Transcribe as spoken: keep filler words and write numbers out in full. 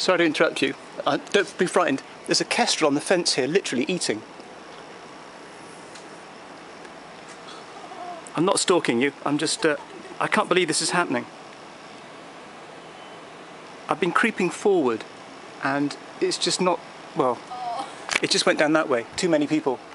Sorry to interrupt you. Uh, don't be frightened. There's a kestrel on the fence here, literally eating. I'm not stalking you. I'm just... Uh, I can't believe this is happening. I've been creeping forward and it's just not... Well, it just went down that way. Too many people.